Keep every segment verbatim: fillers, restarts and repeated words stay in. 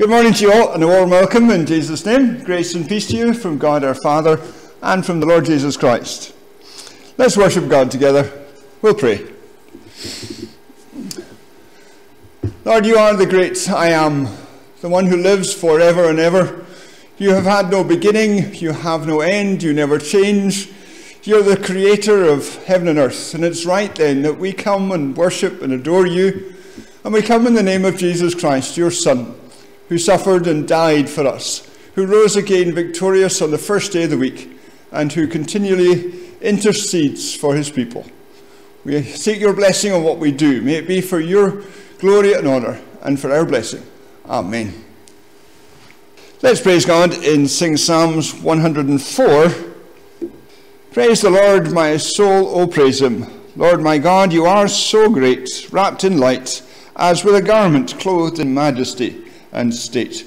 Good morning to you all, and a warm welcome in Jesus' name. Grace and peace to you from God our Father and from the Lord Jesus Christ. Let's worship God together. We'll pray. Lord, you are the great I am, the one who lives forever and ever. You have had no beginning, you have no end, you never change. You're the creator of heaven and earth, and it's right then that we come and worship and adore you, and we come in the name of Jesus Christ, your Son, who suffered and died for us, who rose again victorious on the first day of the week, and who continually intercedes for his people. We seek your blessing on what we do. May it be for your glory and honour, and for our blessing. Amen. Let's praise God in Sing Psalms one hundred four. Praise the Lord, my soul, O praise him. Lord my God, you are so great, wrapped in light, as with a garment clothed in majesty and state.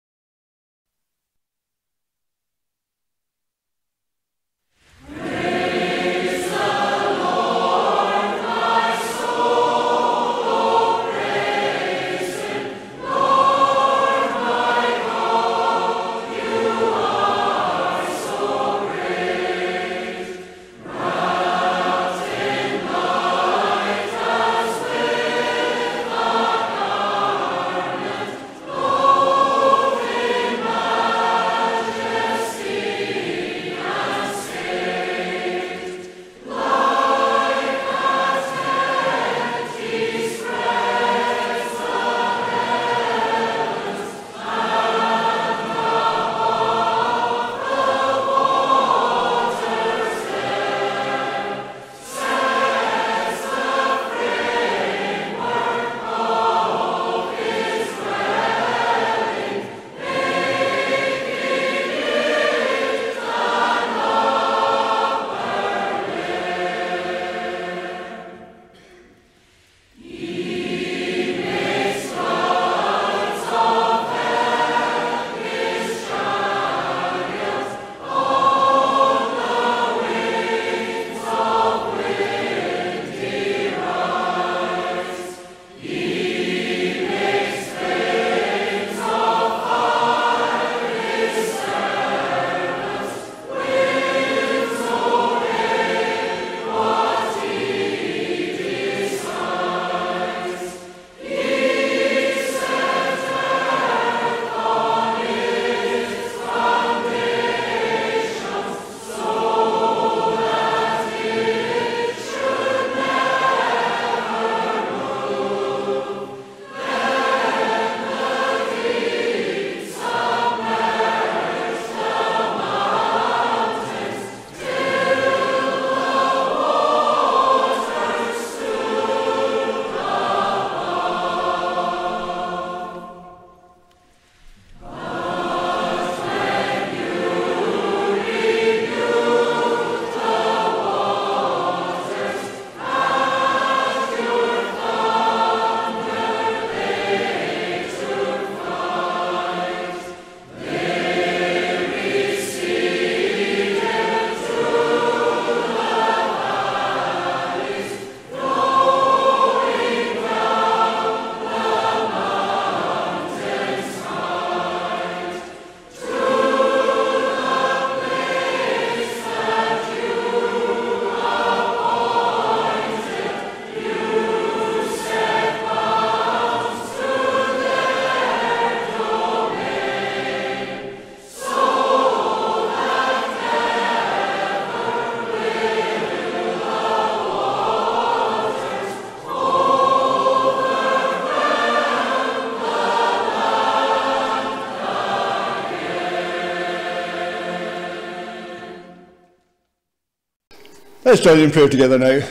Let's join in prayer together now.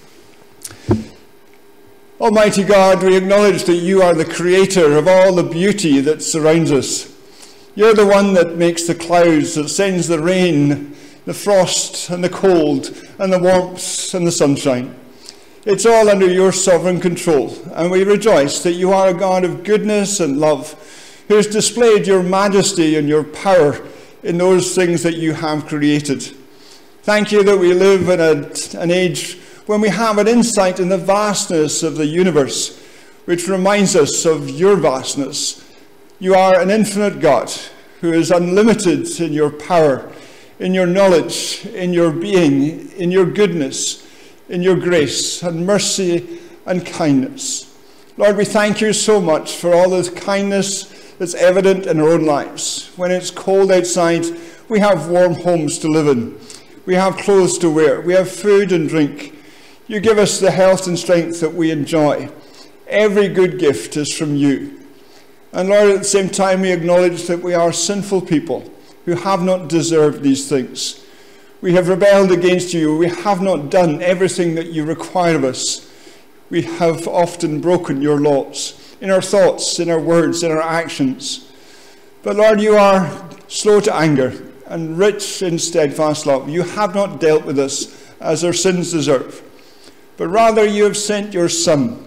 Almighty God, we acknowledge that you are the creator of all the beauty that surrounds us. You're the one that makes the clouds, that sends the rain, the frost and the cold, and the warmth and the sunshine. It's all under your sovereign control, and we rejoice that you are a God of goodness and love, who has displayed your majesty and your power in those things that you have created. Thank you that we live in a, an age when we have an insight in the vastness of the universe, which reminds us of your vastness, You are an infinite God who is unlimited in your power, in your knowledge, in your being, in your goodness, in your grace and mercy and kindness. Lord, we thank you so much for all the kindness that's evident in our own lives. When it's cold outside, we have warm homes to live in. We have clothes to wear. We have food and drink. You give us the health and strength that we enjoy. Every good gift is from you. And Lord, at the same time, we acknowledge that we are sinful people who have not deserved these things. We have rebelled against you. We have not done everything that you require of us. We have often broken your laws in our thoughts, in our words, in our actions. But Lord, you are slow to anger and rich in steadfast love. You have not dealt with us as our sins deserve, but rather you have sent your Son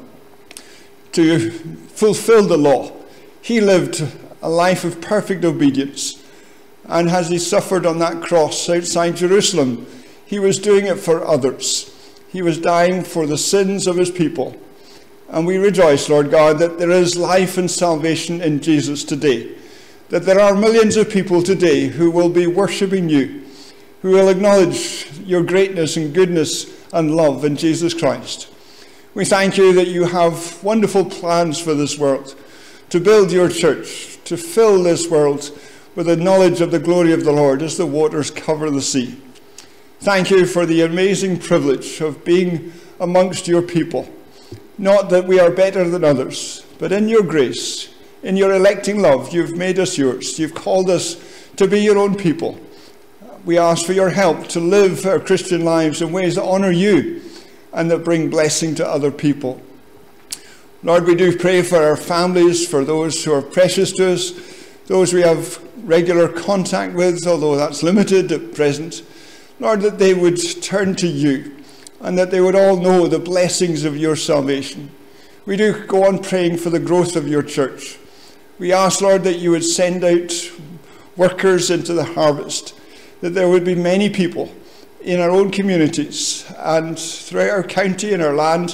to fulfill the law. He lived a life of perfect obedience, and as he suffered on that cross outside Jerusalem, he was doing it for others. He was dying for the sins of his people. And we rejoice, Lord God, that there is life and salvation in Jesus today. That there are millions of people today who will be worshipping you, who will acknowledge your greatness and goodness and love in Jesus Christ. We thank you that you have wonderful plans for this world, to build your church, to fill this world with the knowledge of the glory of the Lord as the waters cover the sea. Thank you for the amazing privilege of being amongst your people. Not that we are better than others, but in your grace, in your electing love, you've made us yours. You've called us to be your own people. We ask for your help to live our Christian lives in ways that honor you and that bring blessing to other people. Lord, we do pray for our families, for those who are precious to us, those we have regular contact with, although that's limited at present. Lord, that they would turn to you and that they would all know the blessings of your salvation. We do go on praying for the growth of your church. We ask, Lord, that you would send out workers into the harvest, that there would be many people in our own communities and throughout our county and our land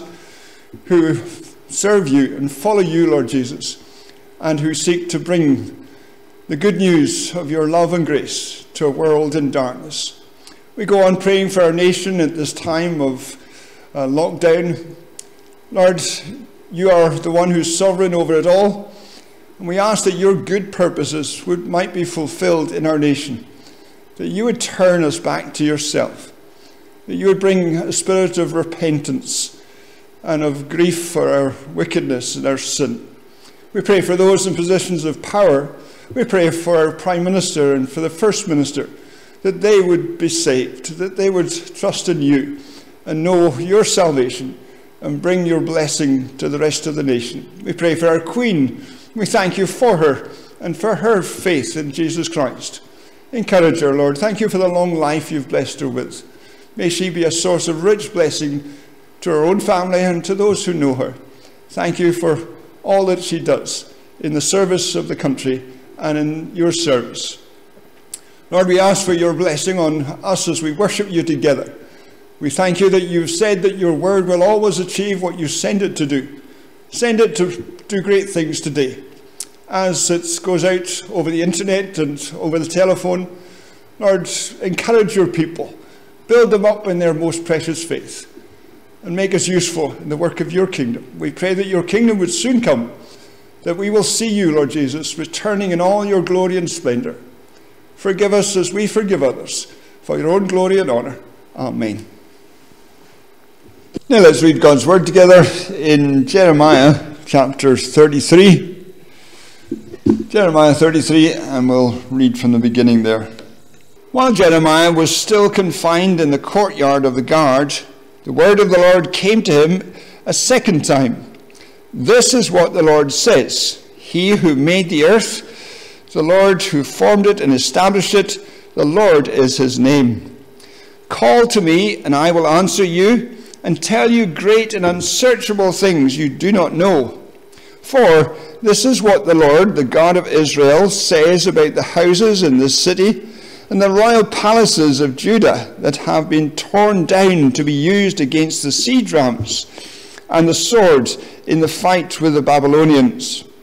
who serve you and follow you, Lord Jesus, and who seek to bring the good news of your love and grace to a world in darkness. We go on praying for our nation at this time of uh, lockdown. Lord, you are the one who's sovereign over it all, and we ask that your good purposes would, might be fulfilled in our nation, that you would turn us back to yourself, that you would bring a spirit of repentance and of grief for our wickedness and our sin. We pray for those in positions of power. We pray for our Prime Minister and for the First Minister, that they would be saved, that they would trust in you and know your salvation and bring your blessing to the rest of the nation. We pray for our Queen. We thank you for her and for her faith in Jesus Christ. Encourage her, Lord. Thank you for the long life you've blessed her with. May she be a source of rich blessing to her own family and to those who know her. Thank you for all that she does in the service of the country and in your service. Lord, we ask for your blessing on us as we worship you together. We thank you that you've said that your word will always achieve what you send it to do. Send it to do great things today. As it goes out over the internet and over the telephone, Lord, encourage your people. Build them up in their most precious faith and make us useful in the work of your kingdom. We pray that your kingdom would soon come, that we will see you, Lord Jesus, returning in all your glory and splendor. Forgive us as we forgive others, for your own glory and honor. Amen. Now let's read God's word together in Jeremiah chapter thirty-three. Jeremiah thirty-three, and we'll read from the beginning there. While Jeremiah was still confined in the courtyard of the guard, the word of the Lord came to him a second time. This is what the Lord says. He who made the earth, the Lord who formed it and established it, the Lord is his name. Call to me, and I will answer you, and tell you great and unsearchable things you do not know. For this is what the Lord, the God of Israel, says about the houses in this city and the royal palaces of Judah that have been torn down to be used against the siege ramps and the sword in the fight with the Babylonians.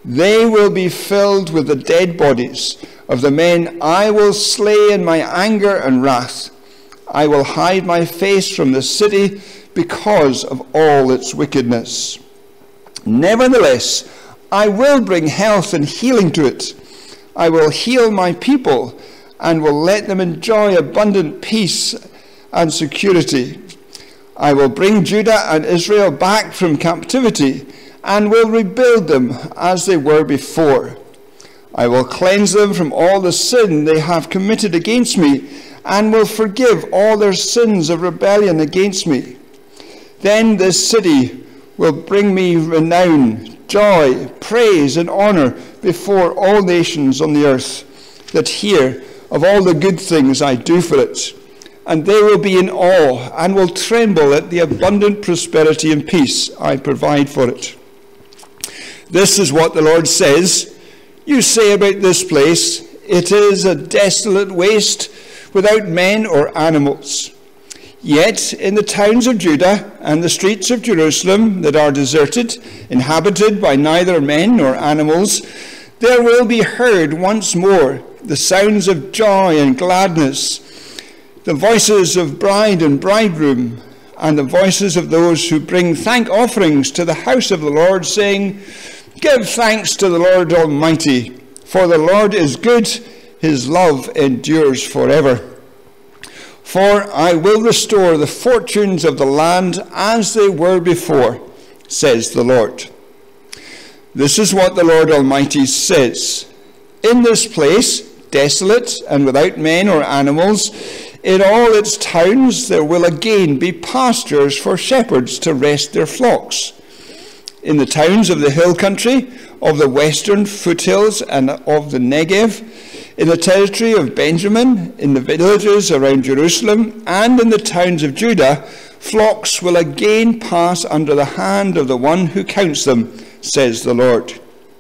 They will be filled with the dead bodies of the men I will slay in my anger and wrath. I will hide my face from the city because of all its wickedness. Nevertheless, I will bring health and healing to it. I will heal my people and will let them enjoy abundant peace and security. I will bring Judah and Israel back from captivity and will rebuild them as they were before. I will cleanse them from all the sin they have committed against me and will forgive all their sins of rebellion against me. Then this city will bring me renown, joy, praise, and honor before all nations on the earth that hear of all the good things I do for it. And they will be in awe and will tremble at the abundant prosperity and peace I provide for it. This is what the Lord says. You say about this place, it is a desolate waste without men or animals. Yet in the towns of Judah and the streets of Jerusalem that are deserted, inhabited by neither men nor animals, there will be heard once more the sounds of joy and gladness, the voices of bride and bridegroom, and the voices of those who bring thank offerings to the house of the Lord, saying, Give thanks to the Lord Almighty, for the Lord is good, his love endures forever. For I will restore the fortunes of the land as they were before, says the Lord. This is what the Lord Almighty says. In this place, desolate and without men or animals, in all its towns there will again be pastures for shepherds to rest their flocks. In the towns of the hill country, of the western foothills and of the Negev, in the territory of Benjamin, in the villages around Jerusalem, and in the towns of Judah, flocks will again pass under the hand of the one who counts them, says the Lord.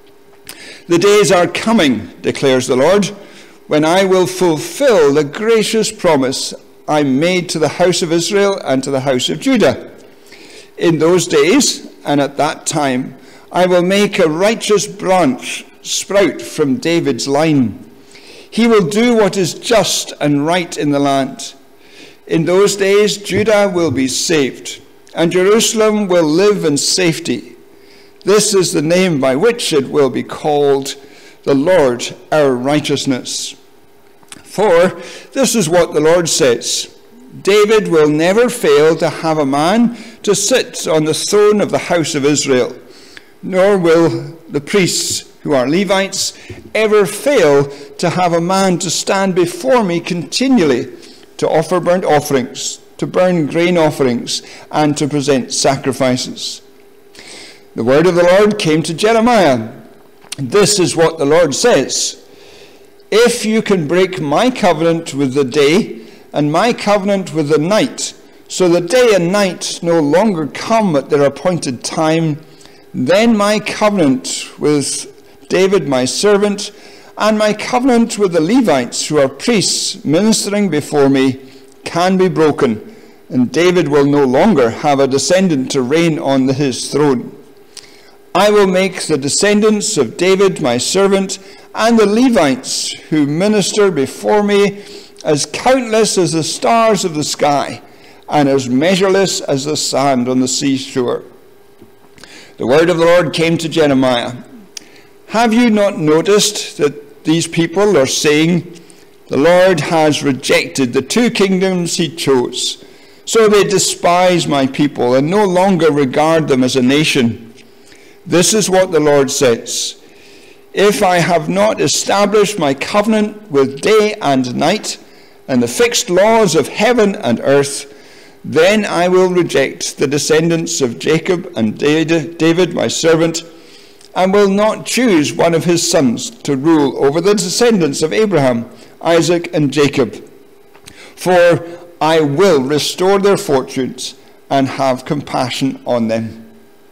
The days are coming, declares the Lord, when I will fulfill the gracious promise I made to the house of Israel and to the house of Judah. In those days, and at that time, I will make a righteous branch sprout from David's line. He will do what is just and right in the land. In those days, Judah will be saved, and Jerusalem will live in safety. This is the name by which it will be called, the Lord our righteousness. For this is what the Lord says, David will never fail to have a man to sit on the throne of the house of Israel, nor will the priests who are Levites ever fail to have a man to stand before me continually to offer burnt offerings, to burn grain offerings, and to present sacrifices. The word of the Lord came to Jeremiah. This is what the Lord says. If you can break my covenant with the day and my covenant with the night, so the day and night no longer come at their appointed time, then my covenant with David my servant, and my covenant with the Levites who are priests ministering before me can be broken, and David will no longer have a descendant to reign on his throne. I will make the descendants of David my servant and the Levites who minister before me as countless as the stars of the sky and as measureless as the sand on the seashore. The word of the Lord came to Jeremiah. Have you not noticed that these people are saying, the Lord has rejected the two kingdoms he chose, so they despise my people and no longer regard them as a nation? This is what the Lord says. If I have not established my covenant with day and night and the fixed laws of heaven and earth, then I will reject the descendants of Jacob and David my servant, and will not choose one of his sons to rule over the descendants of Abraham, Isaac, and Jacob. For I will restore their fortunes and have compassion on them.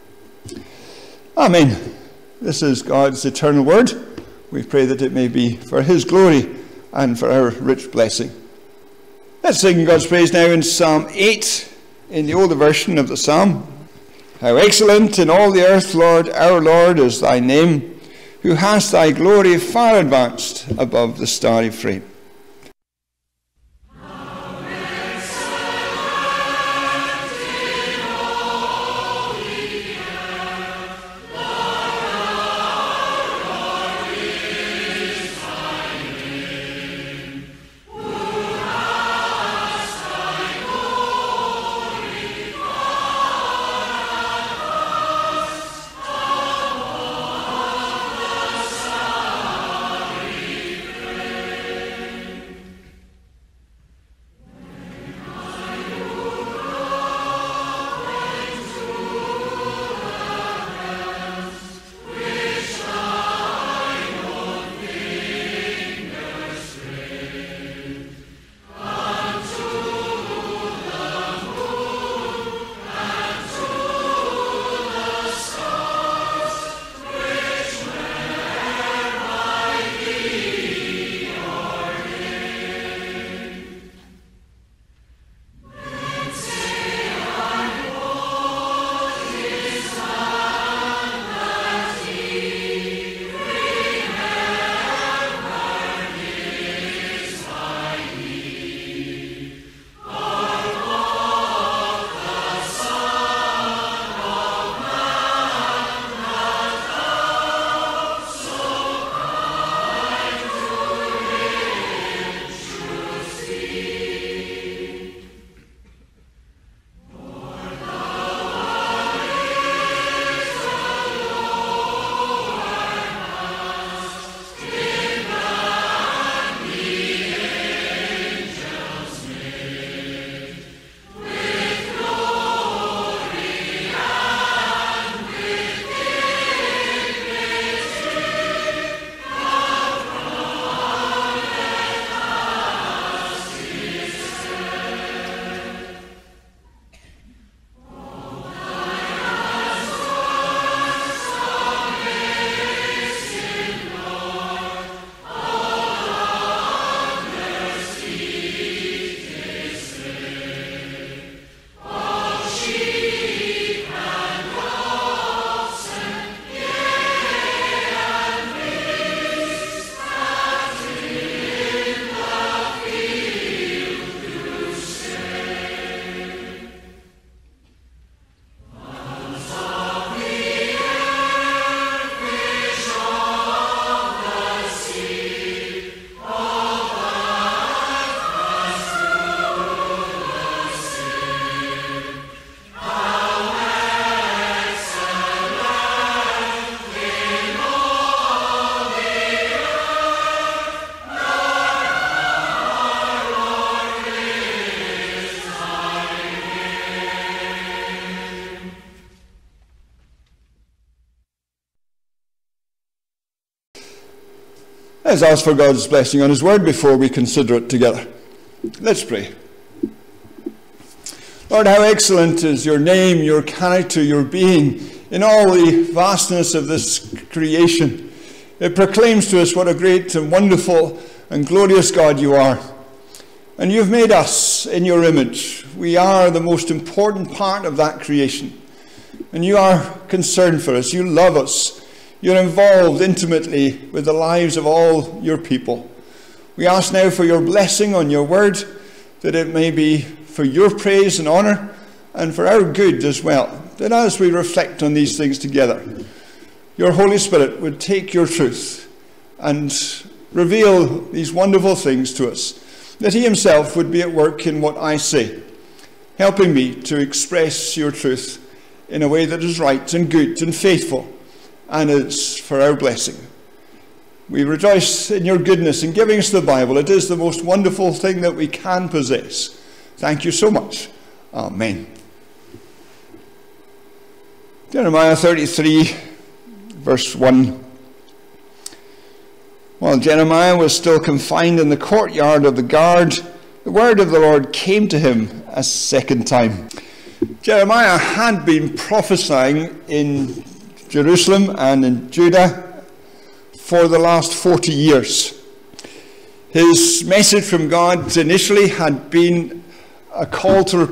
Amen. This is God's eternal word. We pray that it may be for his glory and for our rich blessing. Let's sing God's praise now in Psalm eight, in the older version of the psalm. How excellent in all the earth, Lord, our Lord, is thy name. who hast thy glory far advanced above the starry frame. Let's ask for God's blessing on his word before we consider it together. Let's pray. Lord, how excellent is your name, your character, your being in all the vastness of this creation. It proclaims to us what a great and wonderful and glorious God you are. And you've made us in your image. We are the most important part of that creation. And you are concerned for us. You love us. You're involved intimately with the lives of all your people. We ask now for your blessing on your word, that it may be for your praise and honor and for our good as well. That as we reflect on these things together, your Holy Spirit would take your truth and reveal these wonderful things to us. That he himself would be at work in what I say, helping me to express your truth in a way that is right and good and faithful, and is for our blessing. We rejoice in your goodness in giving us the Bible. It is the most wonderful thing that we can possess. Thank you so much. Amen. Jeremiah thirty-three, verse one. While Jeremiah was still confined in the courtyard of the guard, the word of the Lord came to him a second time. Jeremiah had been prophesying in Jerusalem and in Judah for the last forty years. His message from God initially had been a call to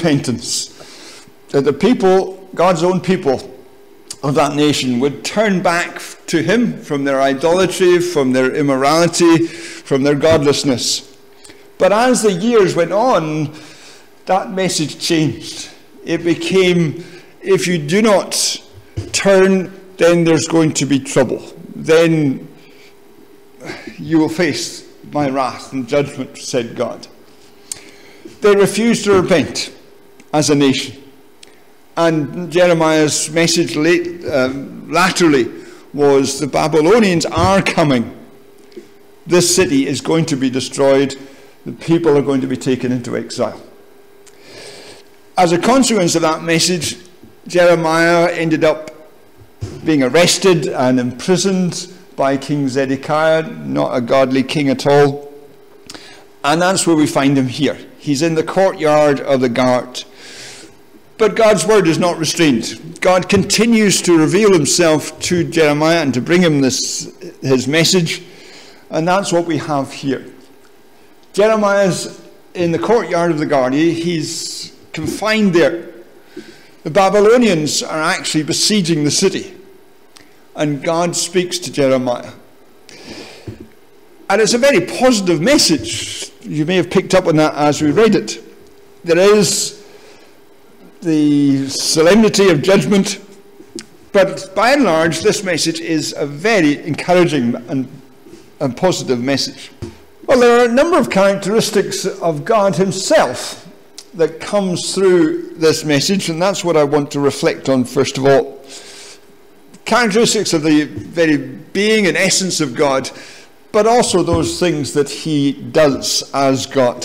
repentance, that the people, God's own people of that nation, would turn back to him from their idolatry, from their immorality, from their godlessness. But as the years went on, that message changed. It became, if you do not turn, then there's going to be trouble. Then you will face my wrath and judgment, said God. They refused to repent as a nation. And Jeremiah's message late, um, laterally was the Babylonians are coming. This city is going to be destroyed. The people are going to be taken into exile. As a consequence of that message, Jeremiah ended up being arrested and imprisoned by King Zedekiah, not a godly king at all. And that's where we find him here. He's in the courtyard of the guard. But God's word is not restrained. God continues to reveal himself to Jeremiah and to bring him this, his message. And that's what we have here. Jeremiah's in the courtyard of the guard. He's confined there. The Babylonians are actually besieging the city. And God speaks to Jeremiah. And it's a very positive message. You may have picked up on that as we read it. There is the solemnity of judgment, but by and large this message is a very encouraging and, and positive message. Well, there are a number of characteristics of God himself that comes through this message, and that's what I want to reflect on first of all. Characteristics of the very being and essence of God, but also those things that he does as God.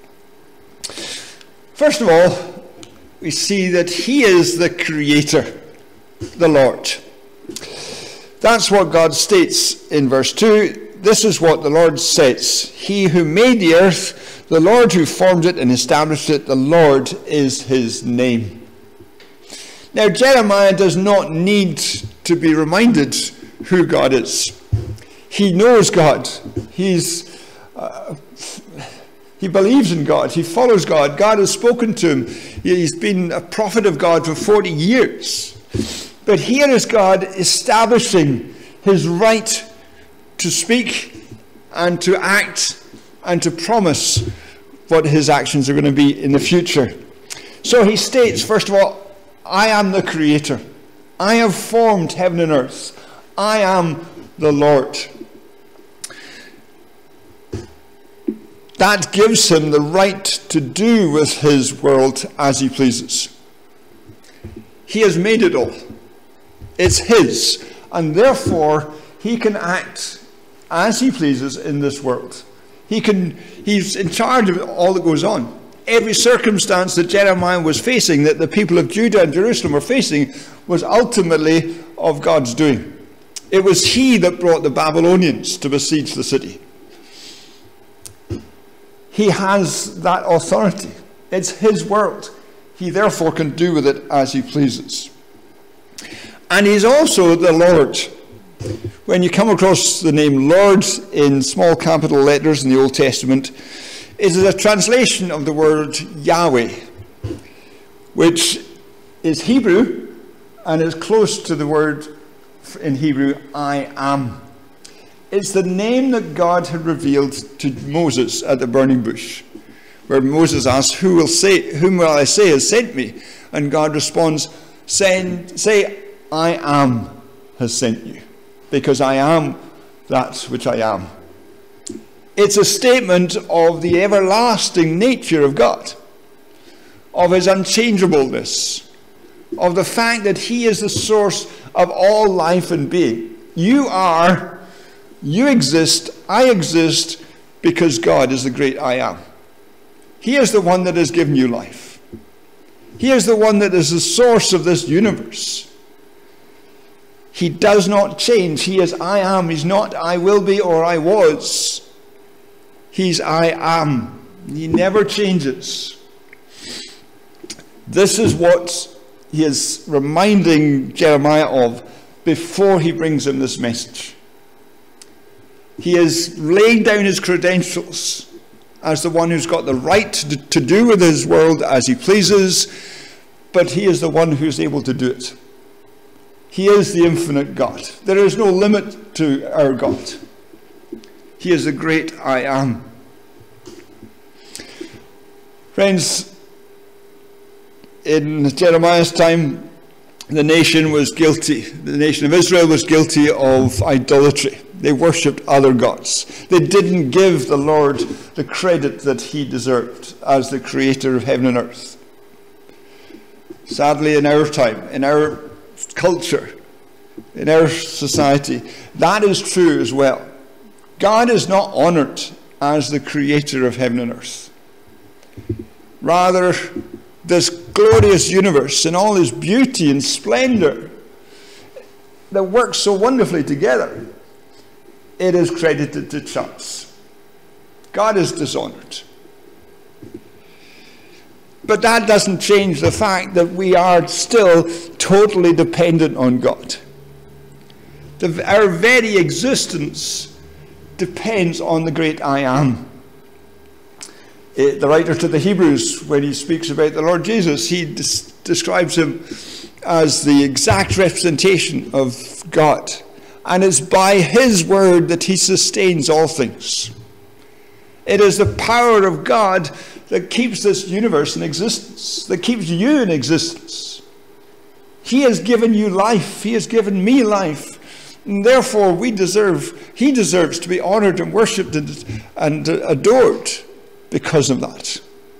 First of all, we see that he is the creator, the Lord. That's what God states in verse two. This is what the Lord says. He who made the earth, the Lord who formed it and established it, the Lord is his name. Now, Jeremiah does not need to be reminded who God is. He knows God. He's... Uh, He believes in God. He follows God. God has spoken to him. He's been a prophet of God for forty years. But here is God establishing his right to speak and to act and to promise what his actions are going to be in the future. So he states, first of all, I am the creator. I have formed heaven and earth. I am the Lord. That gives him the right to do with his world as he pleases. He has made it all. It's his. And therefore, he can act as he pleases in this world. He can, he's in charge of all that goes on. Every circumstance that Jeremiah was facing, that the people of Judah and Jerusalem were facing, was ultimately of God's doing. It was he that brought the Babylonians to besiege the city. He has that authority. It's his world. He therefore can do with it as he pleases. And he's also the Lord. When you come across the name Lord in small capital letters in the Old Testament, it is a translation of the word Yahweh, which is Hebrew and is close to the word in Hebrew, I am. It's the name that God had revealed to Moses at the burning bush, where Moses asks, Who will say, whom will I say has sent me? And God responds, Send, say, I am has sent you, because I am that which I am. It's a statement of the everlasting nature of God, of his unchangeableness, of the fact that he is the source of all life and being. You are... You exist, I exist, because God is the great I am. He is the one that has given you life. He is the one that is the source of this universe. He does not change. He is I am. He's not I will be or I was. He's I am. He never changes. This is what he is reminding Jeremiah of before he brings him this message. He is laying down his credentials as the one who's got the right to, to do with his world as he pleases, but he is the one who's able to do it. He is the infinite God. There is no limit to our God. He is the great I am. Friends, in Jeremiah's time, the nation was guilty. The nation of Israel was guilty of idolatry. They worshipped other gods. They didn't give the Lord the credit that he deserved as the creator of heaven and earth. Sadly, in our time, in our culture, in our society, that is true as well. God is not honored as the creator of heaven and earth. Rather, this glorious universe in all its beauty and splendor that works so wonderfully together, it is credited to chance. God is dishonored. But that doesn't change the fact that we are still totally dependent on God. The, our very existence depends on the great I am. It, the writer to the Hebrews, when he speaks about the Lord Jesus, he des- describes him as the exact representation of God. And it's by his word that he sustains all things. It is the power of God that keeps this universe in existence, that keeps you in existence. He has given you life. He has given me life. And therefore, we deserve, he deserves to be honored and worshipped and, and adored because of that.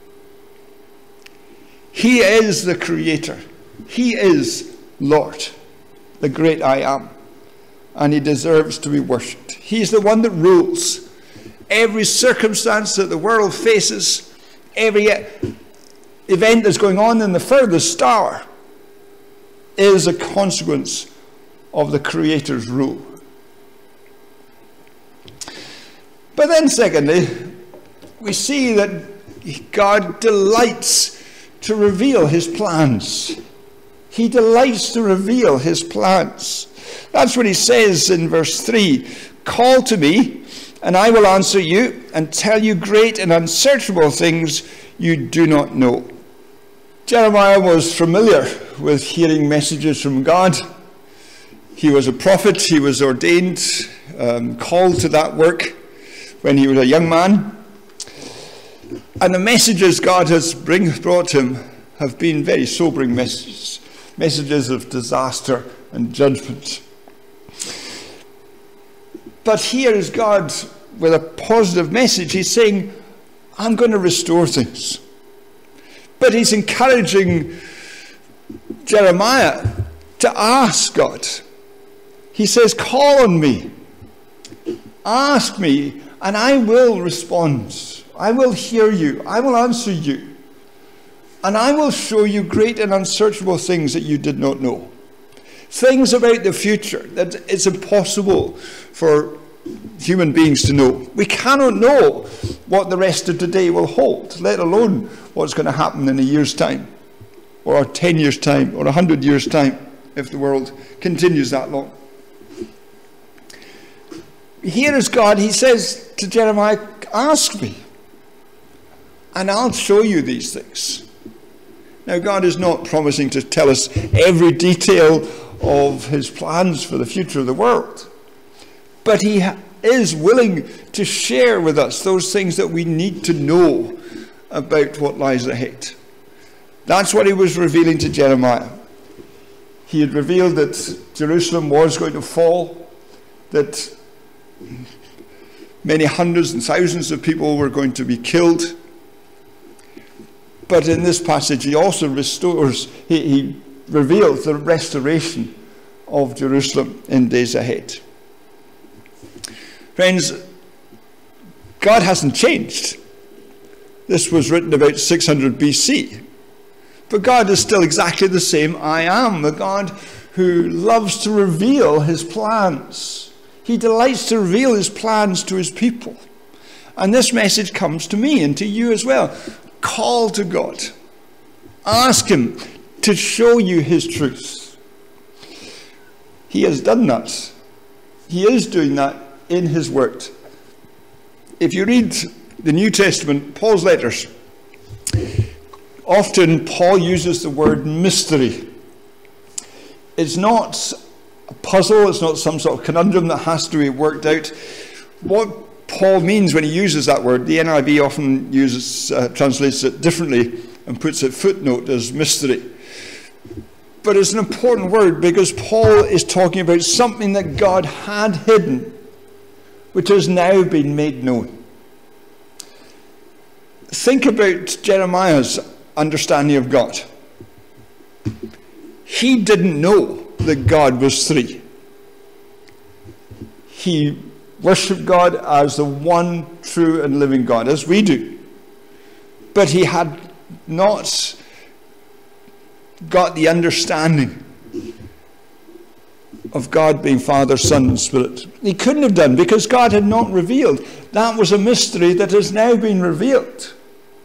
He is the creator. He is Lord, the great I am. And he deserves to be worshipped. He's the one that rules. Every circumstance that the world faces, every event that's going on in the furthest star is a consequence of the Creator's rule. But then secondly, we see that God delights to reveal his plans. He delights to reveal his plans. That's what he says in verse three. Call to me, and I will answer you, and tell you great and unsearchable things you do not know. Jeremiah was familiar with hearing messages from God. He was a prophet. He was ordained, um, called to that work when he was a young man. And the messages God has bring, brought him have been very sobering messages. Messages of disaster and judgment. But here is God with a positive message. He's saying, I'm going to restore things. But he's encouraging Jeremiah to ask God. He says, call on me. Ask me, and I will respond. I will hear you. I will answer you. And I will show you great and unsearchable things that you did not know. Things about the future that it's impossible for human beings to know. We cannot know what the rest of today will hold, let alone what's going to happen in a year's time, or ten years' time, or a hundred years' time, if the world continues that long. Here is God. He says to Jeremiah, ask me, and I'll show you these things. Now, God is not promising to tell us every detail of his plans for the future of the world. But he is willing to share with us those things that we need to know about what lies ahead. That's what he was revealing to Jeremiah. He had revealed that Jerusalem was going to fall, that many hundreds and thousands of people were going to be killed. But in this passage, he also restores, he, he reveals the restoration of Jerusalem in days ahead. Friends, God hasn't changed. This was written about six hundred B C. But God is still exactly the same I am, the God who loves to reveal his plans. He delights to reveal his plans to his people. And this message comes to me and to you as well. Call to God. Ask him to show you his truth. He has done that. He is doing that in his word. If you read the New Testament, Paul's letters, often Paul uses the word mystery. It's not a puzzle. It's not some sort of conundrum that has to be worked out. What Paul means when he uses that word, the N I V often uses, uh, translates it differently and puts it footnote as mystery. But it's an important word because Paul is talking about something that God had hidden, which has now been made known. Think about Jeremiah's understanding of God. He didn't know that God was three. He worshipped God as the one true and living God, as we do. But he had not got the understanding of God being Father, Son, and Spirit. He couldn't have done because God had not revealed. That was a mystery that has now been revealed.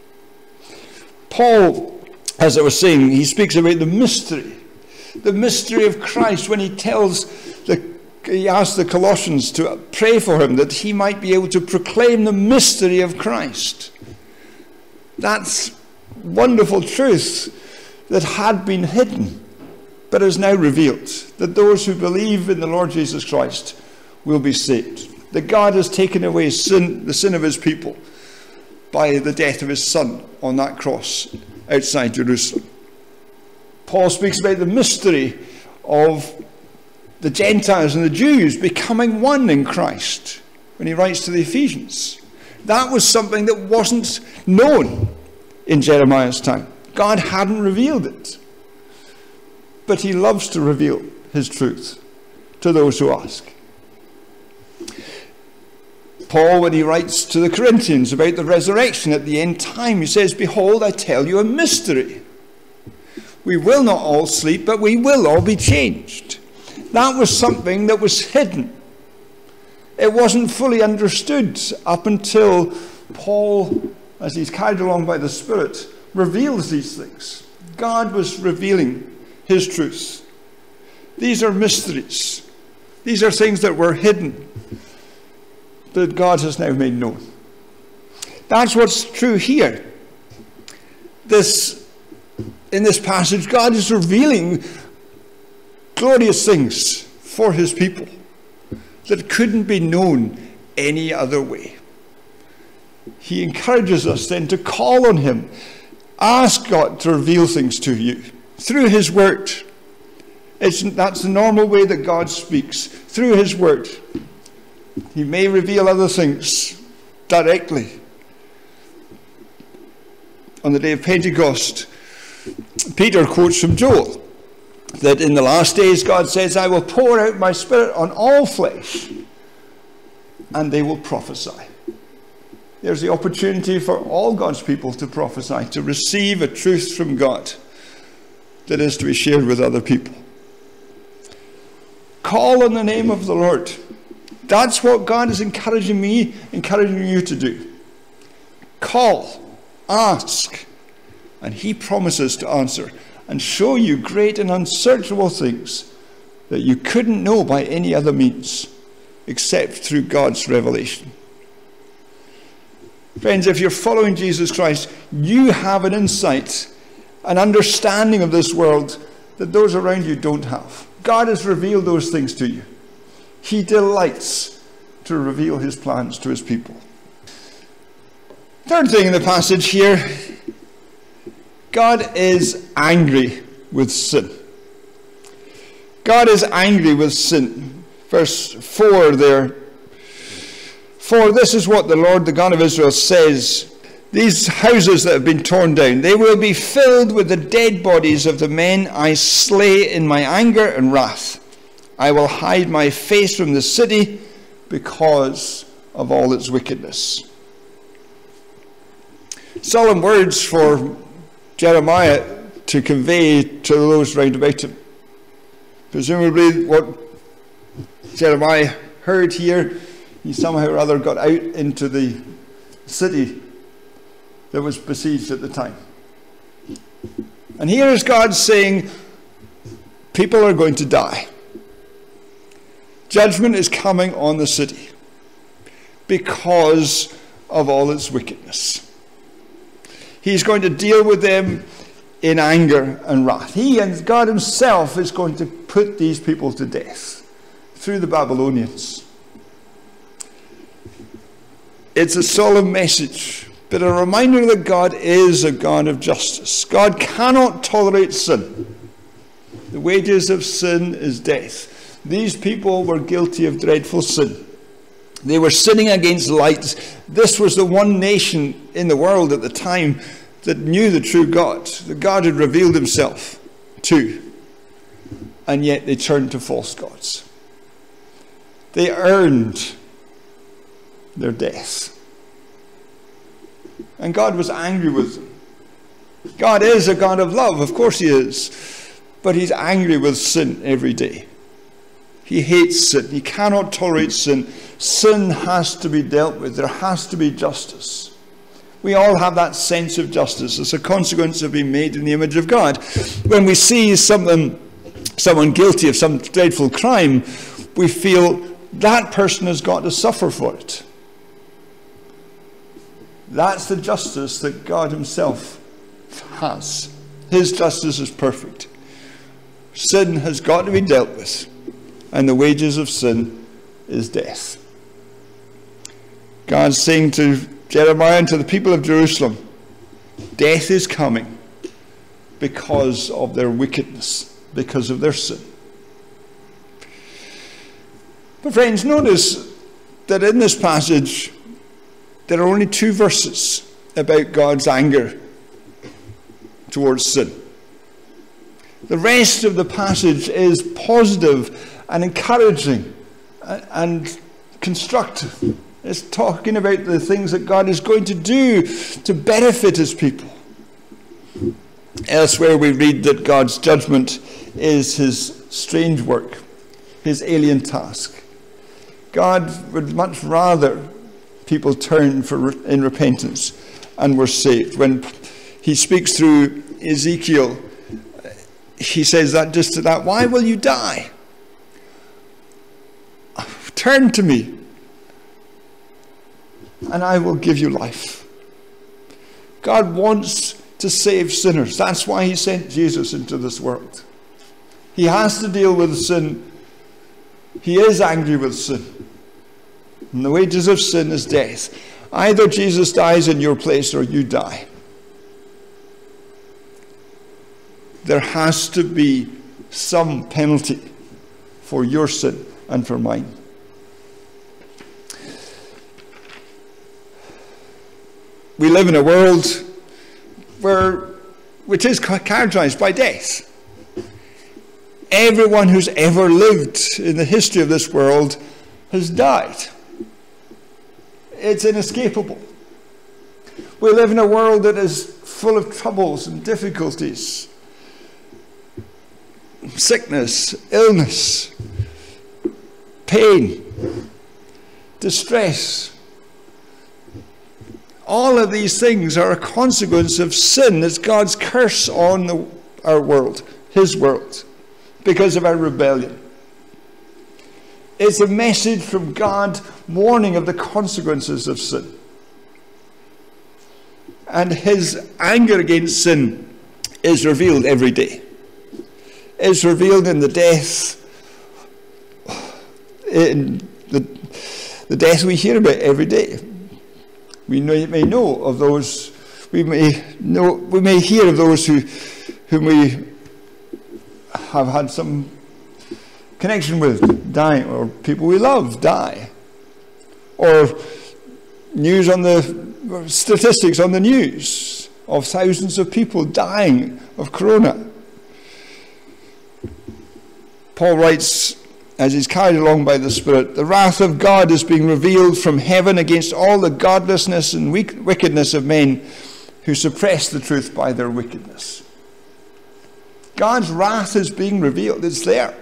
Paul, as I was saying, he speaks about the mystery. The mystery of Christ when he tells the, he asks the Colossians to pray for him that he might be able to proclaim the mystery of Christ. That's wonderful truth that had been hidden, but is now revealed, that those who believe in the Lord Jesus Christ will be saved. That God has taken away sin, the sin of his people by the death of his Son on that cross outside Jerusalem. Paul speaks about the mystery of the Gentiles and the Jews becoming one in Christ when he writes to the Ephesians. That was something that wasn't known in Jeremiah's time. God hadn't revealed it. But he loves to reveal his truth to those who ask. Paul, when he writes to the Corinthians about the resurrection at the end time, he says, "Behold, I tell you a mystery. We will not all sleep, but we will all be changed." That was something that was hidden. It wasn't fully understood up until Paul, as he's carried along by the Spirit, reveals these things. God was revealing his truth. These are mysteries. These are things that were hidden that God has now made known. That's what's true here. This, in this passage, God is revealing glorious things for his people that couldn't be known any other way. He encourages us then to call on him. Ask God to reveal things to you through his word. It's, that's the normal way that God speaks, through his word. He may reveal other things directly. On the day of Pentecost, Peter quotes from Joel that in the last days God says, "I will pour out my Spirit on all flesh, and they will prophesy." There's the opportunity for all God's people to prophesy, to receive a truth from God that is to be shared with other people. Call on the name of the Lord. That's what God is encouraging me, encouraging you to do. Call, ask, and he promises to answer and show you great and unsearchable things that you couldn't know by any other means except through God's revelation. Friends, if you're following Jesus Christ, you have an insight, an understanding of this world that those around you don't have. God has revealed those things to you. He delights to reveal his plans to his people. Third thing in the passage here, God is angry with sin. God is angry with sin. Verse four there. "For this is what the Lord, the God of Israel, says, these houses that have been torn down, they will be filled with the dead bodies of the men I slay in my anger and wrath. I will hide my face from the city because of all its wickedness." Solemn words for Jeremiah to convey to those round about him. Presumably what Jeremiah heard here, he somehow or other got out into the city that was besieged at the time. And here is God saying, people are going to die. Judgment is coming on the city because of all its wickedness. He's going to deal with them in anger and wrath. He and God himself is going to put these people to death through the Babylonians. It's a solemn message, but a reminder that God is a God of justice. God cannot tolerate sin. The wages of sin is death. These people were guilty of dreadful sin. They were sinning against light. This was the one nation in the world at the time that knew the true God, that God had revealed himself to. And yet they turned to false gods. They earned their death. And God was angry with them. God is a God of love, of course he is. But he's angry with sin every day. He hates sin. He cannot tolerate sin. Sin has to be dealt with. There has to be justice. We all have that sense of justice as a consequence of being made in the image of God. When we see something, someone guilty of some dreadful crime, we feel that person has got to suffer for it. That's the justice that God himself has. His justice is perfect. Sin has got to be dealt with, and the wages of sin is death. God's saying to Jeremiah and to the people of Jerusalem, death is coming because of their wickedness, because of their sin. But friends, notice that in this passage there are only two verses about God's anger towards sin. The rest of the passage is positive and encouraging and constructive. It's talking about the things that God is going to do to benefit his people. Elsewhere we read that God's judgment is his strange work, his alien task. God would much rather people turn for, in repentance and were saved. When he speaks through Ezekiel, he says that just to that, why will you die? Turn to me, and I will give you life. God wants to save sinners. That's why he sent Jesus into this world. He has to deal with sin. He is angry with sin. And the wages of sin is death. Either Jesus dies in your place or you die. There has to be some penalty for your sin and for mine. We live in a world where, which is characterized by death. Everyone who's ever lived in the history of this world has died. It's inescapable. We live in a world that is full of troubles and difficulties. Sickness, illness, pain, distress. All of these things are a consequence of sin. It's God's curse on the, our world, his world, because of our rebellion. It's a message from God warning of the consequences of sin. And his anger against sin is revealed every day. It's revealed in the death, in the, the death we hear about every day. We may, may know of those, we may know, we may hear of those who, whom we have had some connection with dying, or people we love die, or news on the statistics on the news of thousands of people dying of corona. Paul writes, as he's carried along by the Spirit, the wrath of God is being revealed from heaven against all the godlessness and wickedness of men who suppress the truth by their wickedness. God's wrath is being revealed. It's there.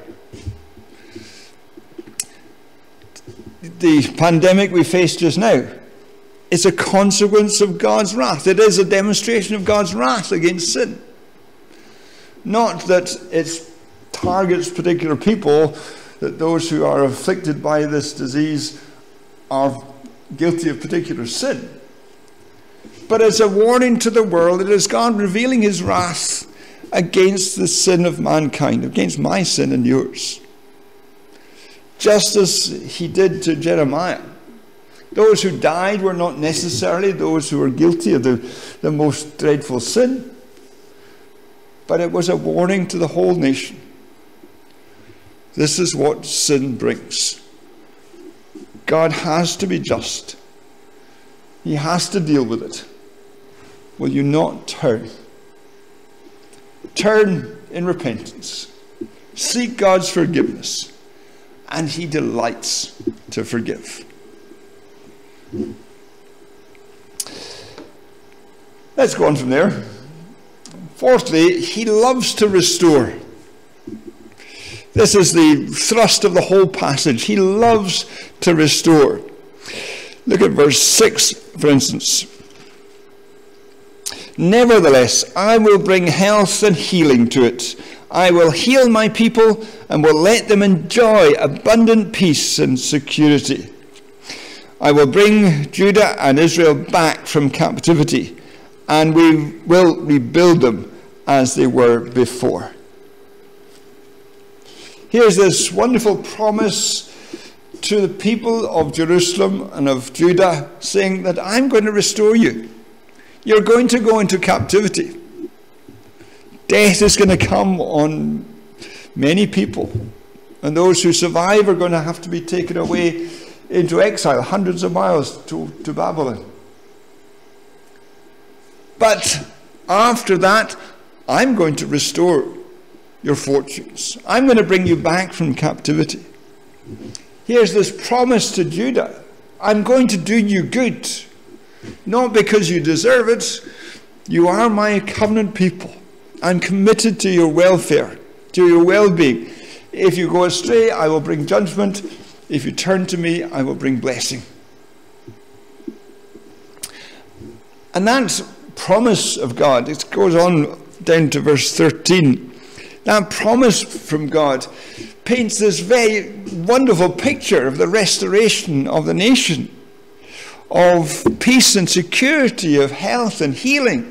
The pandemic we face just now is a consequence of God's wrath. It is a demonstration of God's wrath against sin. Not that it targets particular people, that those who are afflicted by this disease are guilty of particular sin. But it's a warning to the world. It is God revealing his wrath against the sin of mankind, against my sin and yours. Just as he did to Jeremiah. Those who died were not necessarily those who were guilty of the, the most dreadful sin, but it was a warning to the whole nation. This is what sin brings. God has to be just. He has to deal with it. Will you not turn? Turn in repentance. Seek God's forgiveness. And he delights to forgive. Let's go on from there. Fourthly, he loves to restore. This is the thrust of the whole passage. He loves to restore. Look at verse six, for instance. Nevertheless, I will bring health and healing to it. I will heal my people and will let them enjoy abundant peace and security. I will bring Judah and Israel back from captivity, and we will rebuild them as they were before. Here's this wonderful promise to the people of Jerusalem and of Judah, saying that I'm going to restore you. You're going to go into captivity. Death is going to come on many people, and those who survive are going to have to be taken away into exile, hundreds of miles to, to Babylon. But after that, I'm going to restore your fortunes. I'm going to bring you back from captivity. Here's this promise to Judah. I'm going to do you good. Not because you deserve it. You are my covenant people. I'm committed to your welfare, to your well-being. If you go astray, I will bring judgment. If you turn to me, I will bring blessing. And that promise of God, it goes on down to verse thirteen. That promise from God paints this very wonderful picture of the restoration of the nation, of peace and security, of health and healing.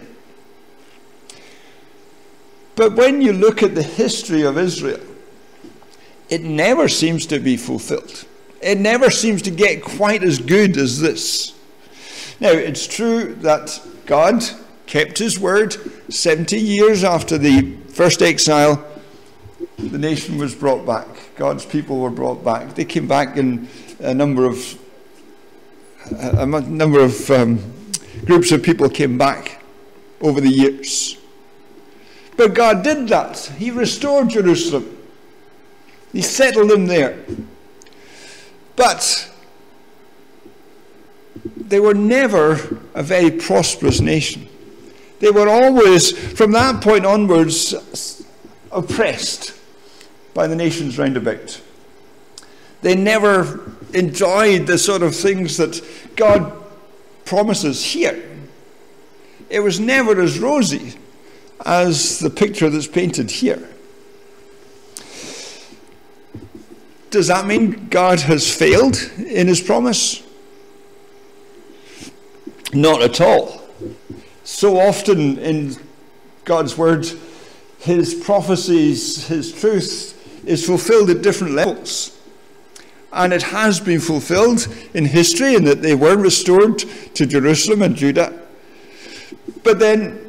But when you look at the history of Israel, it never seems to be fulfilled. It never seems to get quite as good as this. Now, it's true that God kept his word. seventy years after the first exile, the nation was brought back. God's people were brought back. They came back in a number of a number of um, groups of people came back over the years. But God did that. He restored Jerusalem. He settled them there. But they were never a very prosperous nation. They were always, from that point onwards, oppressed by the nations round about. They never enjoyed the sort of things that God promises here. It was never as rosy as the picture that's painted here. Does that mean God has failed in his promise? Not at all. So often in God's word, his prophecies, his truth is fulfilled at different levels. And it has been fulfilled in history in that they were restored to Jerusalem and Judah. But then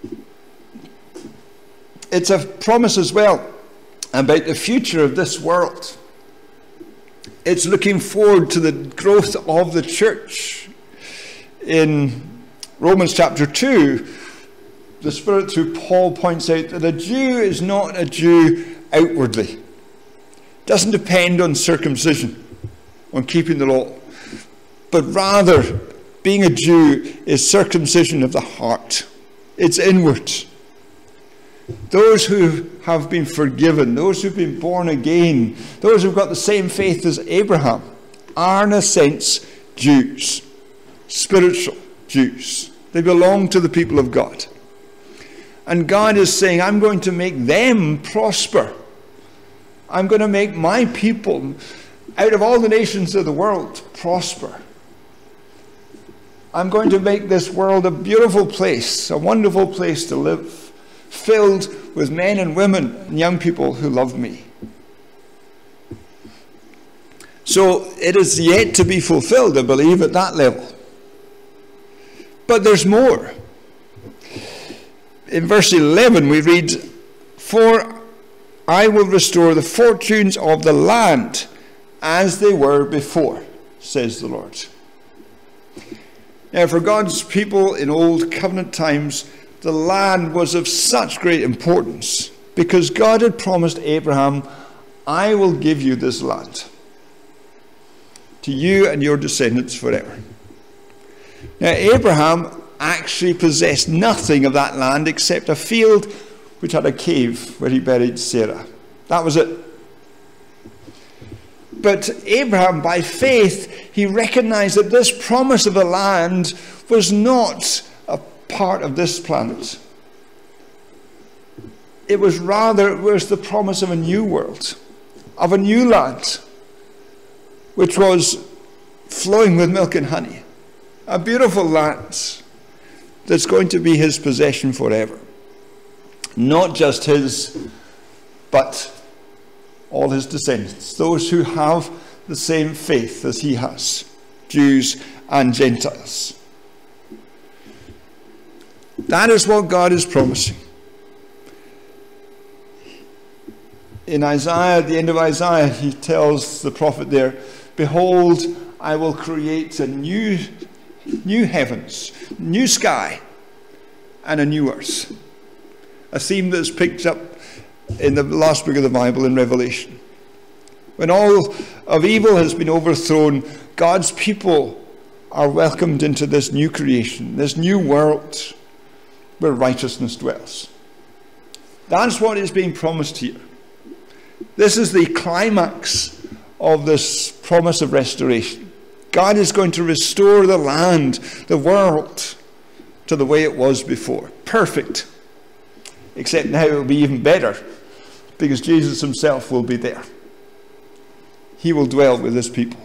it's a promise as well about the future of this world. It's looking forward to the growth of the church. In Romans chapter two, the Spirit through Paul points out that a Jew is not a Jew outwardly. It doesn't depend on circumcision, on keeping the law. But rather, being a Jew is circumcision of the heart. It's inward. Those who have been forgiven, those who've been born again, those who've got the same faith as Abraham, are in a sense Jews, spiritual Jews. They belong to the people of God. And God is saying, I'm going to make them prosper. I'm going to make my people, out of all the nations of the world, prosper. I'm going to make this world a beautiful place, a wonderful place to live, filled with men and women and young people who love me. So it is yet to be fulfilled, I believe, at that level. But there's more. In verse eleven we read, "For I will restore the fortunes of the land as they were before, says the Lord." Now, for God's people in old covenant times, the land was of such great importance because God had promised Abraham, "I will give you this land, to you and your descendants forever." Now, Abraham actually possessed nothing of that land except a field which had a cave where he buried Sarah. That was it. But Abraham, by faith, he recognized that this promise of the land was not a part of this planet. It was rather, it was the promise of a new world, of a new land, which was flowing with milk and honey. A beautiful land that's going to be his possession forever. Not just his, but all his descendants, those who have the same faith as he has, Jews and Gentiles. That is what God is promising. In Isaiah, at the end of Isaiah, he tells the prophet there, "Behold, I will create a new, new heavens, new sky, and a new earth." A theme that's picked up in the last book of the Bible, in Revelation. When all of evil has been overthrown, God's people are welcomed into this new creation, this new world where righteousness dwells. That's what is being promised here. This is the climax of this promise of restoration. God is going to restore the land, the world, to the way it was before. Perfect. Except now it will be even better, because Jesus himself will be there. He will dwell with his people.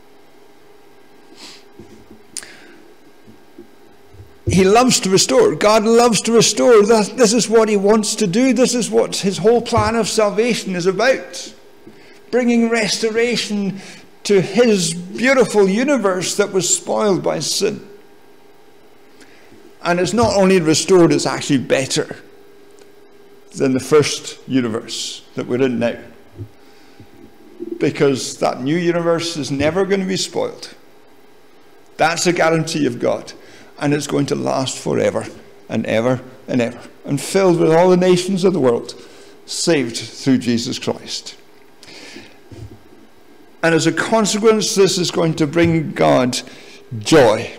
He loves to restore. God loves to restore. This is what he wants to do. This is what his whole plan of salvation is about. Bringing restoration to his beautiful universe that was spoiled by sin. And it's not only restored, it's actually better than the first universe that we're in now. Because that new universe is never going to be spoiled. That's a guarantee of God. And it's going to last forever and ever and ever. And filled with all the nations of the world, saved through Jesus Christ. And as a consequence, this is going to bring God joy.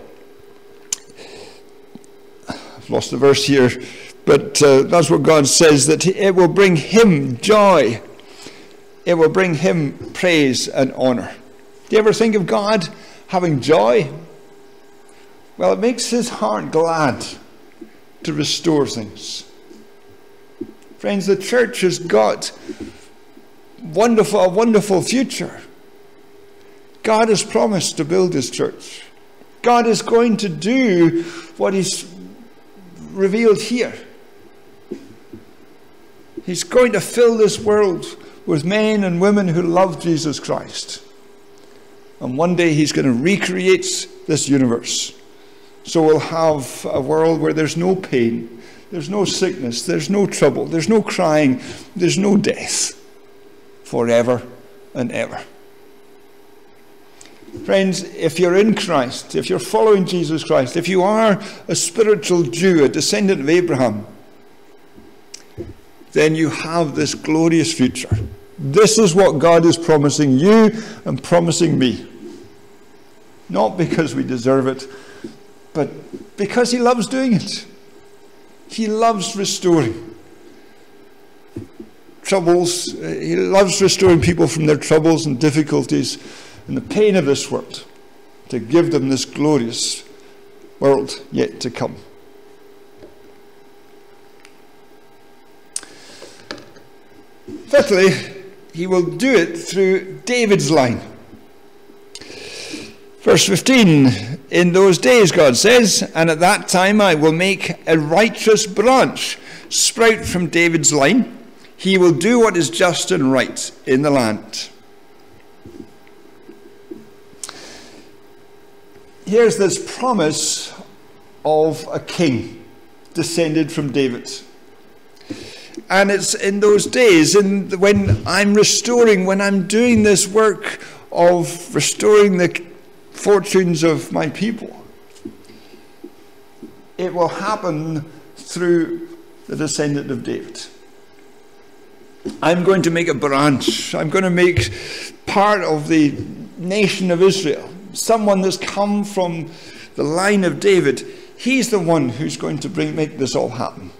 I've lost the verse here. But uh, that's what God says, that it will bring him joy. It will bring him praise and honor. Do you ever think of God having joy? Well, it makes his heart glad to restore things. Friends, the church has got wonderful, a wonderful future. God has promised to build his church. God is going to do what he's revealed here. He's going to fill this world with men and women who love Jesus Christ. And one day he's going to recreate this universe. So we'll have a world where there's no pain, there's no sickness, there's no trouble, there's no crying, there's no death. Forever and ever. Friends, if you're in Christ, if you're following Jesus Christ, if you are a spiritual Jew, a descendant of Abraham, then you have this glorious future. This is what God is promising you and promising me. Not because we deserve it, but because he loves doing it. He loves restoring troubles. He loves restoring people from their troubles and difficulties and the pain of this world, to give them this glorious world yet to come. Fifthly, he will do it through David's line. Verse fifteen, in those days, God says, and at that time I will make a righteous branch sprout from David's line. He will do what is just and right in the land. Here's this promise of a king descended from David. And it's in those days, in the, when I'm restoring, when I'm doing this work of restoring the fortunes of my people, it will happen through the descendant of David. I'm going to make a branch. I'm going to make part of the nation of Israel. Someone that's come from the line of David. He's the one who's going to bring, make this all happen.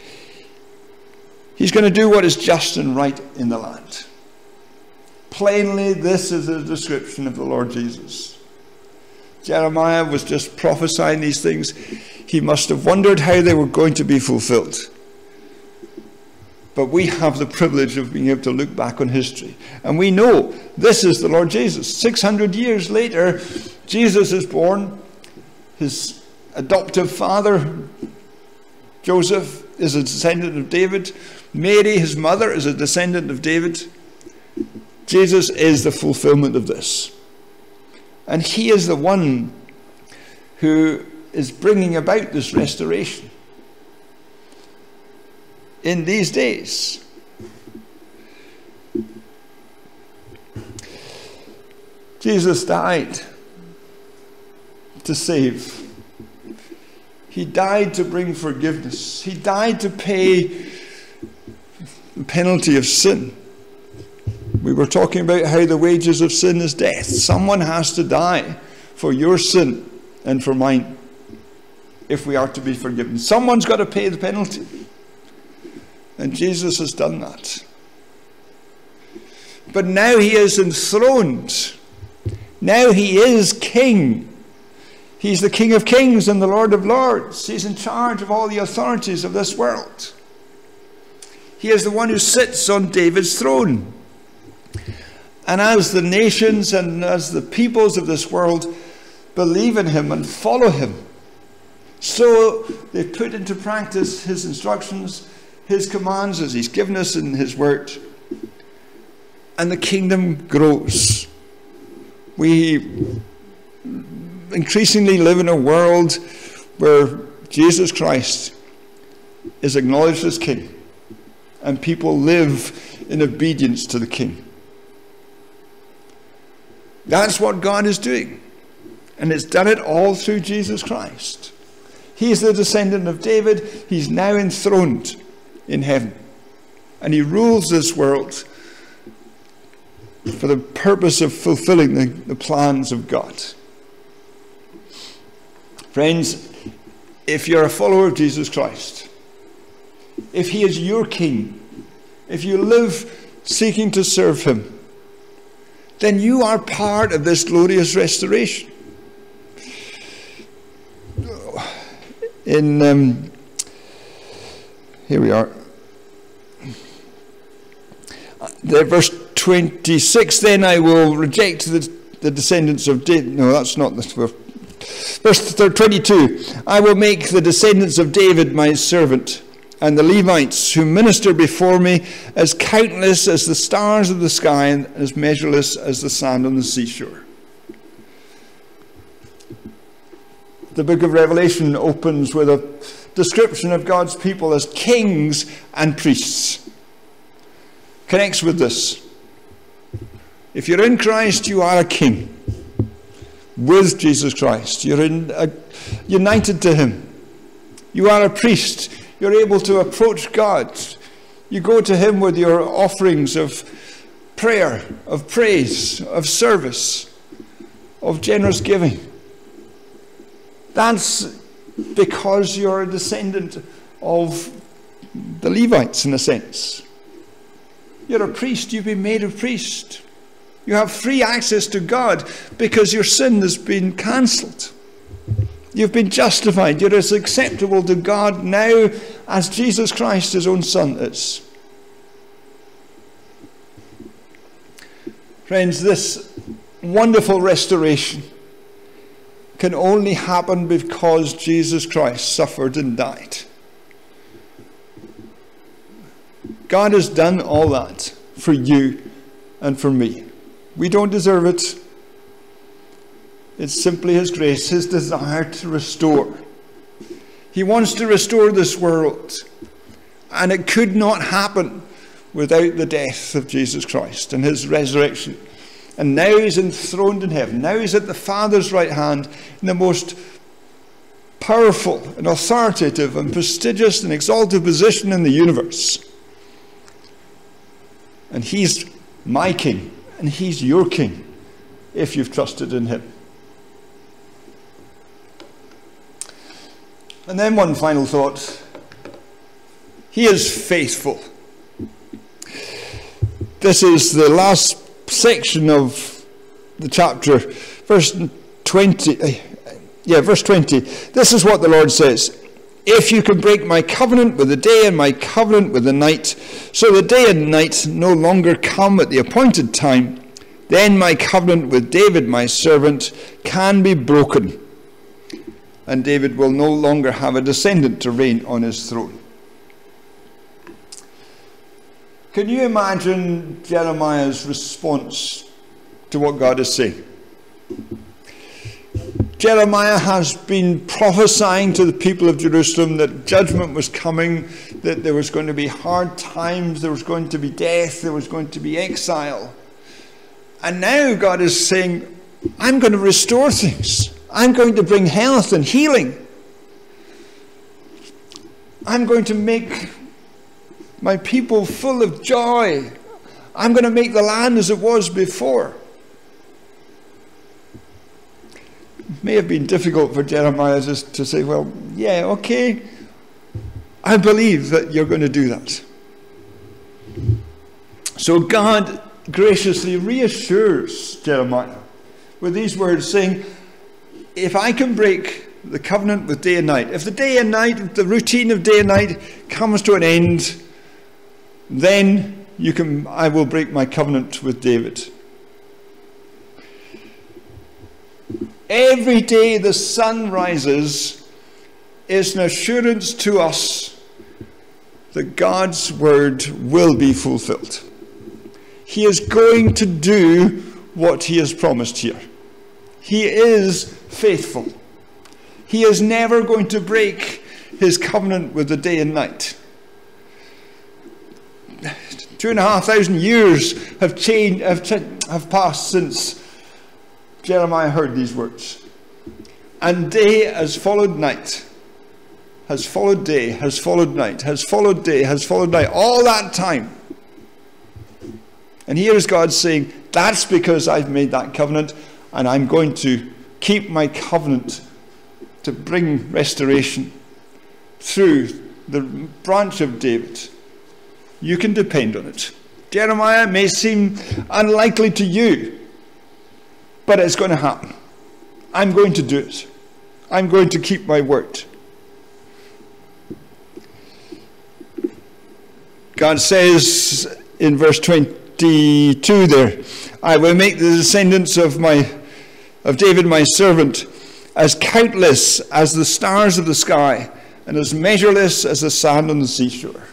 He's going to do what is just and right in the land. Plainly, this is a description of the Lord Jesus. Jeremiah was just prophesying these things. He must have wondered how they were going to be fulfilled. But we have the privilege of being able to look back on history. And we know this is the Lord Jesus. six hundred years later, Jesus is born. His adoptive father, Joseph, is a descendant of David. Mary, his mother, is a descendant of David. Jesus is the fulfillment of this. And he is the one who is bringing about this restoration in these days. Jesus died to save. He died to bring forgiveness. He died to pay the penalty of sin. We were talking about how the wages of sin is death. Someone has to die for your sin and for mine if we are to be forgiven. Someone's got to pay the penalty. And Jesus has done that. But now he is enthroned. Now he is king. He's the King of Kings and the Lord of Lords. He's in charge of all the authorities of this world. He is the one who sits on David's throne. And as the nations and as the peoples of this world believe in him and follow him, so they put into practice his instructions, his commands as he's given us in his word. And the kingdom grows. We increasingly live in a world where Jesus Christ is acknowledged as king and people live in obedience to the king. That's what God is doing. And it's done it all through Jesus Christ. He's the descendant of David. He's now enthroned in heaven. And he rules this world for the purpose of fulfilling the, the plans of God. Friends, if you're a follower of Jesus Christ, if he is your king, if you live seeking to serve him, then you are part of this glorious restoration. In um, here we are. The verse twenty-six. Then I will reject the, the descendants of David. No, that's not the verse twenty-two. I will make the descendants of David my servant, and the Levites who minister before me as countless as the stars of the sky and as measureless as the sand on the seashore. The book of Revelation opens with a description of God's people as kings and priests. Connects with this. If you're in Christ, you are a king with Jesus Christ. You're in, uh, united to him. You are a priest. You're able to approach God. You go to him with your offerings of prayer, of praise, of service, of generous giving. That's because you're a descendant of the Levites, in a sense. You're a priest. You've been made a priest. You have free access to God because your sin has been cancelled. You've been justified. You're as acceptable to God now as Jesus Christ, his own Son, is. Friends, this wonderful restoration can only happen because Jesus Christ suffered and died. God has done all that for you and for me. We don't deserve it. It's simply His grace, His desire to restore. He wants to restore this world. And it could not happen without the death of Jesus Christ and His resurrection. And now He's enthroned in heaven. Now He's at the Father's right hand in the most powerful and authoritative and prestigious and exalted position in the universe. And He's my King, and He's your King if you've trusted in Him. And then one final thought. He is faithful. This is the last section of the chapter, verse twenty. Yeah, verse twenty. This is what the Lord says. If you can break my covenant with the day and my covenant with the night, so the day and night no longer come at the appointed time, then my covenant with David my servant can be broken, and David will no longer have a descendant to reign on his throne. Can you imagine Jeremiah's response to what God is saying? Jeremiah has been prophesying to the people of Jerusalem that judgment was coming, that there was going to be hard times, there was going to be death, there was going to be exile. And now God is saying, I'm going to restore things. I'm going to bring health and healing. I'm going to make my people full of joy. I'm going to make the land as it was before. It may have been difficult for Jeremiah just to say, well, yeah, okay, I believe that you're going to do that. So God graciously reassures Jeremiah with these words, saying, if I can break the covenant with day and night, if the day and night, the routine of day and night comes to an end, then you can, I will break my covenant with David. Every day the sun rises is an assurance to us that God's word will be fulfilled. He is going to do what He has promised here. He is faithful. He is never going to break His covenant with the day and night. Two and a half thousand years have changed, have, have passed since Jeremiah heard these words. And day has followed night, has followed day, has followed night, has followed day, has followed night, all that time. And here is God saying, that's because I've made that covenant, and I'm going to keep my covenant to bring restoration through the branch of David. You can depend on it. Jeremiah may seem unlikely to you, but it's going to happen. I'm going to do it. I'm going to keep my word. God says in verse twenty-two there, I will make the descendants of my of David my servant as countless as the stars of the sky and as measureless as the sand on the seashore.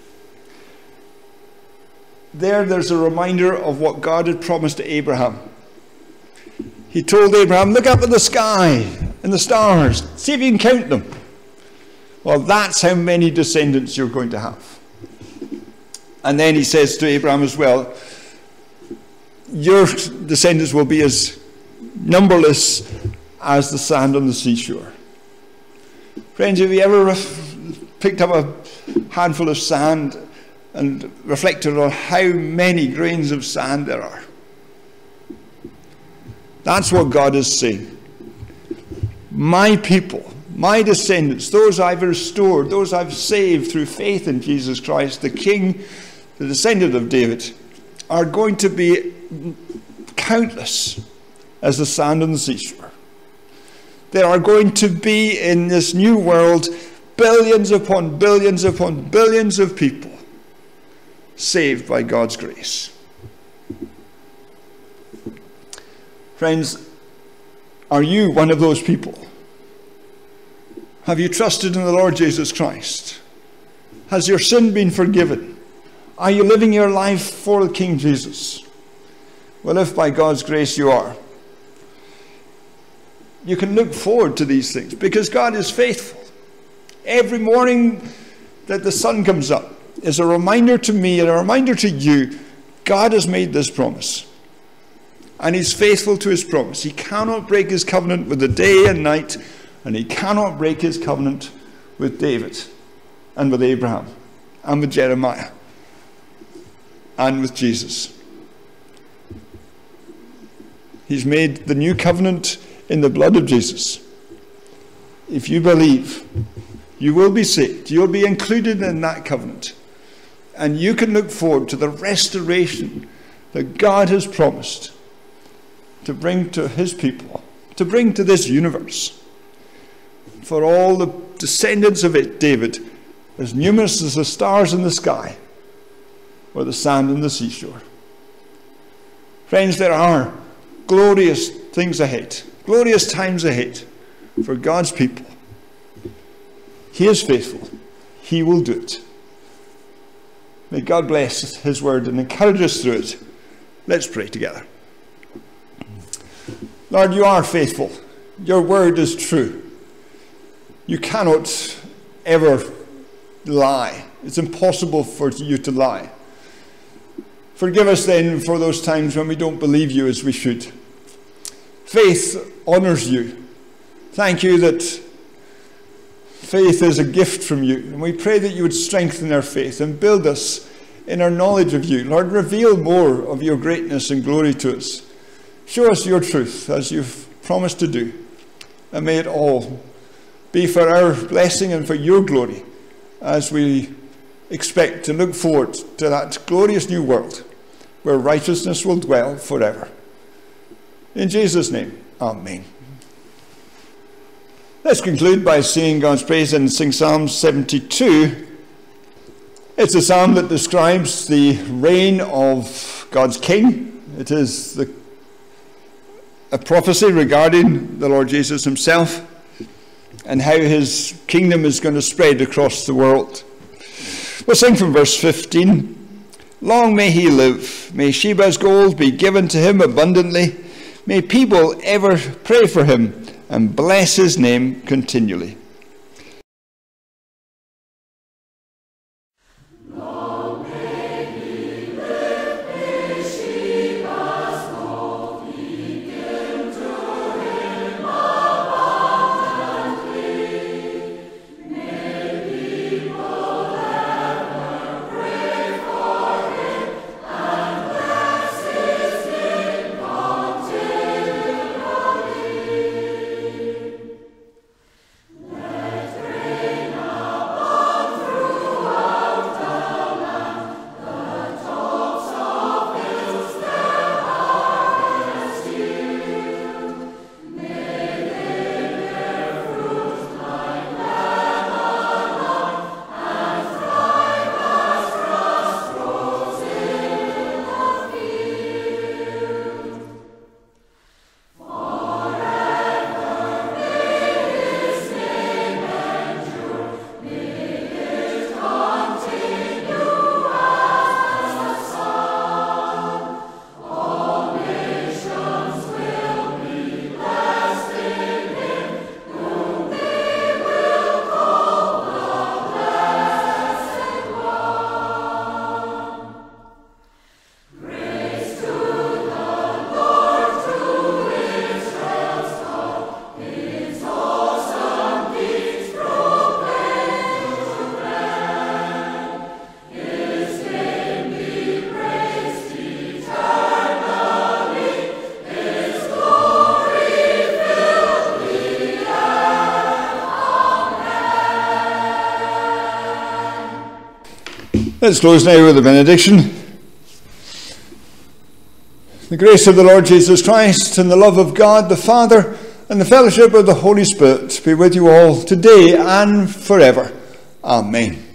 There, there's a reminder of what God had promised to Abraham. He told Abraham, look up at the sky and the stars, see if you can count them. Well, that's how many descendants you're going to have. And then he says to Abraham as well, your descendants will be as numberless as the sand on the seashore. Friends, have you ever picked up a handful of sand and reflected on how many grains of sand there are? That's what God is saying. My people, my descendants, those I've restored, those I've saved through faith in Jesus Christ, the King, the descendant of David, are going to be countless as the sand on the seashore. There are going to be in this new world billions upon billions upon billions of people saved by God's grace. Friends, Are you one of those people? Have you trusted in the Lord Jesus Christ? Has your sin been forgiven? Are you living your life for King Jesus? Well, if by God's grace you are, you can look forward to these things because God is faithful. Every morning that the sun comes up is a reminder to me and a reminder to you, God has made this promise. And he's faithful to his promise. He cannot break his covenant with the day and night, and he cannot break his covenant with David and with Abraham and with Jeremiah and with Jesus. He's made the new covenant in the blood of Jesus. If you believe, you will be saved. You'll be included in that covenant. And you can look forward to the restoration that God has promised to bring to his people, to bring to this universe. For all the descendants of it, David, as numerous as the stars in the sky or the sand on the seashore. Friends, there are glorious things ahead, glorious times ahead for God's people. He is faithful. He will do it. May God bless his word and encourage us through it. Let's pray together. Lord, you are faithful. Your word is true. You cannot ever lie. It's impossible for you to lie. Forgive us then for those times when we don't believe you as we should. Faith honors you. Thank you that faith is a gift from you. And we pray that you would strengthen our faith and build us in our knowledge of you. Lord, reveal more of your greatness and glory to us. Show us your truth as you've promised to do. And may it all be for our blessing and for your glory as we expect to look forward to that glorious new world where righteousness will dwell forever. In Jesus' name, amen. Let's conclude by singing God's praise and sing Psalm seventy-two. It's a psalm that describes the reign of God's King. It is the, a prophecy regarding the Lord Jesus himself and how his kingdom is going to spread across the world. We'll sing from verse fifteen. Long may he live. May Sheba's gold be given to him abundantly. May people ever pray for him and bless his name continually. Let's close now with a benediction. The grace of the Lord Jesus Christ and the love of God the Father and the fellowship of the Holy Spirit be with you all today and forever. Amen.